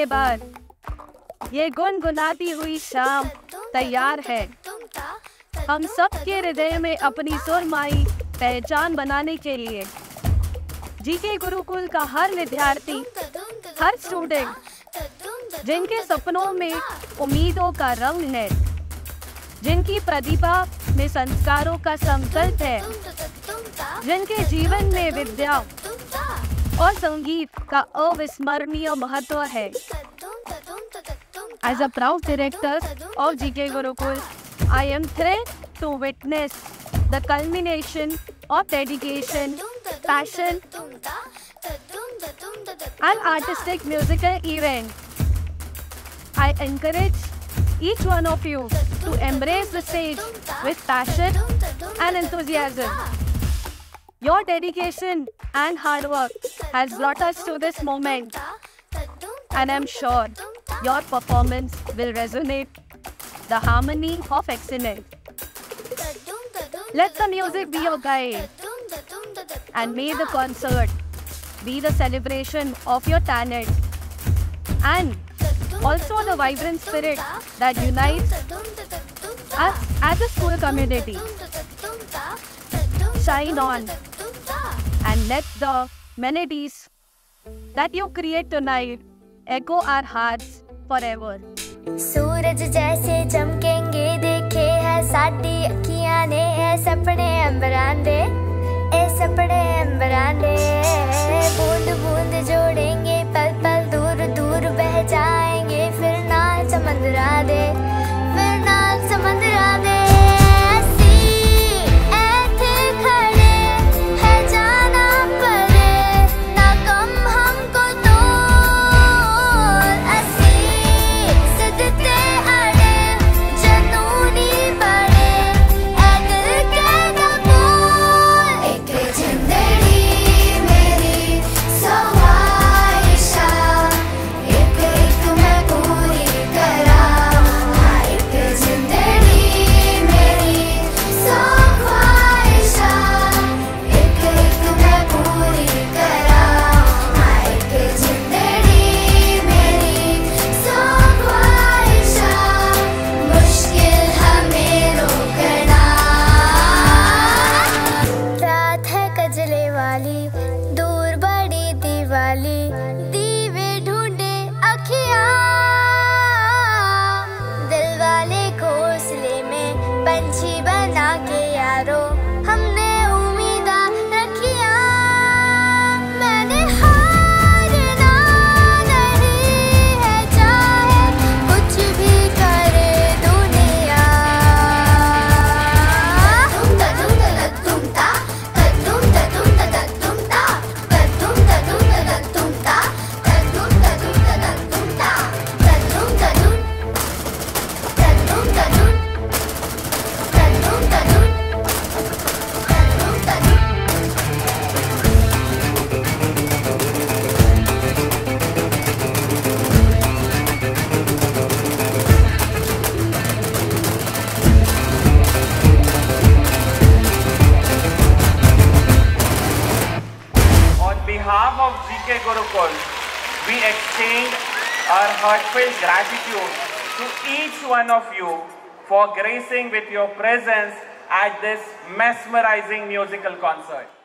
बाद ये गुनगुनाती हुई शाम तैयार है हम सब के हृदय में अपनी सुरमाई पहचान बनाने के लिए। जीके गुरुकुल का हर विद्यार्थी, हर स्टूडेंट जिनके सपनों में उम्मीदों का रंग है, जिनकी प्रतिभा में संस्कारों का संकल्प है, जिनके जीवन में विद्या और संगीत का अविस्मरणीय महत्व है। As a proud director of GK Gurukul, I am thrilled to witness the culmination of dedication, passion, and artistic musical event. I encourage each one of you to embrace the stage with passion and enthusiasm. Your dedication and hard work has brought us to this moment, and I'm sure your performance will resonate the harmony of excellence. Let the music be your guide, and may the concert be the celebration of your talent and also the vibrant spirit that unites us as a school community. Shine on and let the melodies that you create tonight echo our hearts forever. सूरज जैसे चमकेंगे देखे है साडी अखियां ने है सपने अंबरांदे ए सपने अंबरांदे बूंद बूंद जोड़ेंगे पल पल दूर दूर बह जाएंगे फिर ना समंदरा दे फिर ना समंदरा दे दूर बड़ी दिवाली दीवे ढूंढे अखियां दिल वाले घोंसले में पंछी बना के यारो हमने उम्मीदा रखिया मैंने हारना नहीं है चाहे कुछ भी करे दुनिया On behalf of GK Gurukul, we extend our heartfelt gratitude to each one of you for gracing with your presence at this mesmerizing musical concert.